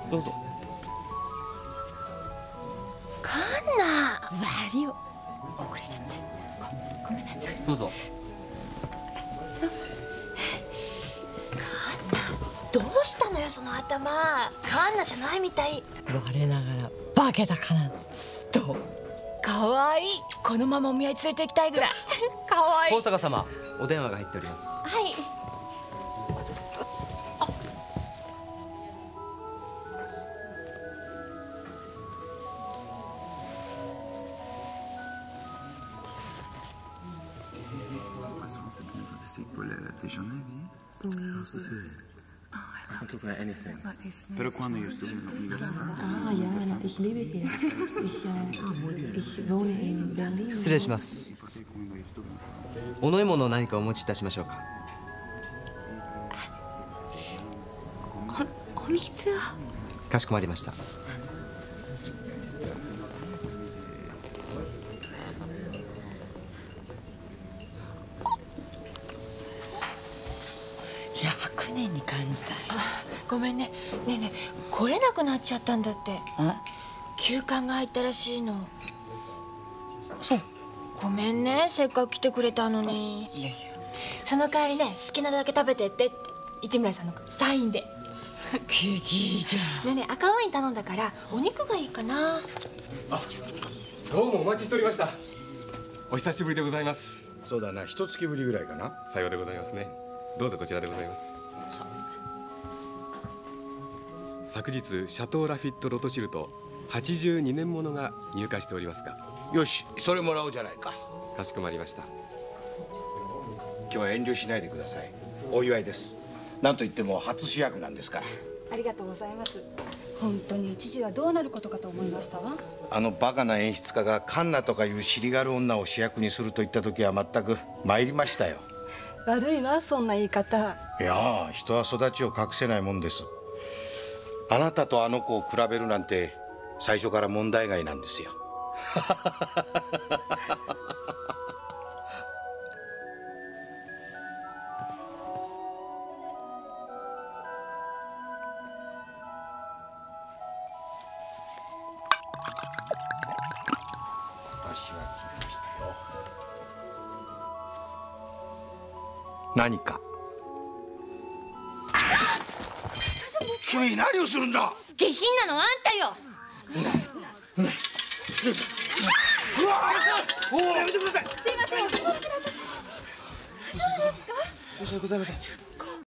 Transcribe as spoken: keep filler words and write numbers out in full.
どうぞ。 カンナ悪いよ、遅れちゃって。ご、ごめんなさい。 どうぞ。 カンナ、どうしたのよその頭。カンナじゃないみたい。 我ながらバケだからっつと。かわいい。このままお見合い連れて行きたいぐらい。かわいい。 高坂様、お電話が入っております。 はい。 Pero cuando yo estuve en la universidad. Ah, ja, na, ich lebe hier. Ich, äh, ich wohne in Berlin. 失礼します。お飲み物を何かお持ちいたしましょうか。 お、お水を。 かしこまりました。 ひゃくねんに感じたよ。 ごめんね。ねえねえ、来れなくなっちゃったんだって。 あ、 休館が入ったらしいの。 そう。 ごめんね、せっかく来てくれたのに。 いやいや。 その代わりね、好きなだけ食べてってって市村さんのサインで。 ケーキいいじゃん。 ねえねえ、赤ワイン頼んだからお肉がいいかな。 あ、どうもお待ちしておりました。お久しぶりでございます。 そうだな、一月ぶりぐらいかな。 さようでございますね。どうぞこちらでございます。昨日シャトー・ラフィット・ロトシルトはちじゅうにねんものが入荷しておりますが。 よし、それもらおうじゃないか。 かしこまりました。 今日は遠慮しないでください。お祝いです。なんといっても初主役なんですから。 ありがとうございます。本当に一時はどうなることかと思いましたわ。 あのバカな演出家がカンナとかいう尻軽女を主役にすると言った時は全く参りましたよ。 悪いわ、そんな言い方。 いやあ、人は育ちを隠せないもんです。あなたとあの子を比べるなんて最初から問題外なんですよ。私は来ましたよ。何か。君何をするんだ。 下品なのあんたよ。 うわおお、やめてください。 すいません。大丈夫ですか？ 申し訳ございません。